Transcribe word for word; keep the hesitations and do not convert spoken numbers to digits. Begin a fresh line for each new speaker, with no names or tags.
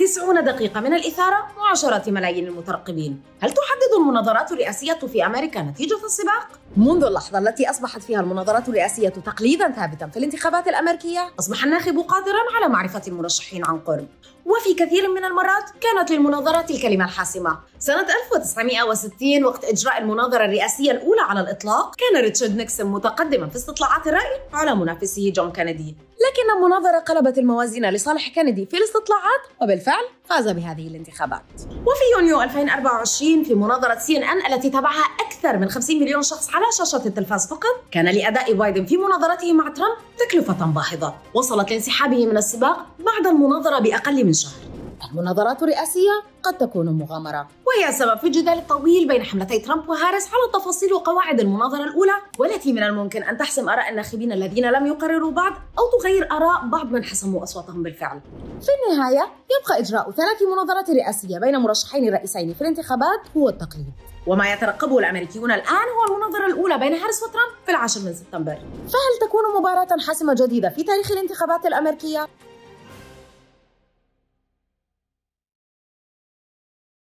تسعون دقيقة من الإثارة وعشرات ملايين المترقبين. هل تحدد المناظرات الرئاسية في أمريكا نتيجة السباق؟ منذ اللحظة التي أصبحت فيها المناظرات الرئاسية تقليداً ثابتاً في الانتخابات الأمريكية، أصبح الناخب قادراً على معرفة المرشحين عن قرب، وفي كثير من المرات كانت للمناظرات الكلمة الحاسمة. سنة ألف وتسعمائة وستين وقت إجراء المناظرة الرئاسية الأولى على الإطلاق، كان ريتشارد نيكسون متقدماً في استطلاعات الرأي على منافسه جون كينيدي، لكن المناظرة قلبت الموازين لصالح كينيدي في الاستطلاعات، وبالفعل فاز بهذه الانتخابات. وفي يونيو ألفين وأربعة وعشرين في مناظرة سي إن إن التي تابعها أكثر من خمسين مليون شخص على شاشة التلفاز فقط، كان لأداء بايدن في مناظرته مع ترامب تكلفة باهظة وصلت لانسحابه من السباق بعد المناظرة بأقل من شهر. المناظرات الرئاسية قد تكون مغامرة، وهي السبب في الجدال الطويل بين حملتي ترامب وهاريس على تفاصيل وقواعد المناظرة الأولى، والتي من الممكن أن تحسم آراء الناخبين الذين لم يقرروا بعد أو تغير آراء بعض من حسموا أصواتهم بالفعل. في النهاية يبقى إجراء ثلاث مناظرات رئاسية بين مرشحين رئيسين في الانتخابات هو التقليد، وما يترقبه الأمريكيون الآن هو المناظرة الأولى بين هاريس وترامب في العاشر من سبتمبر. فهل تكون مباراة حاسمة جديدة في تاريخ الانتخابات الأمريكية؟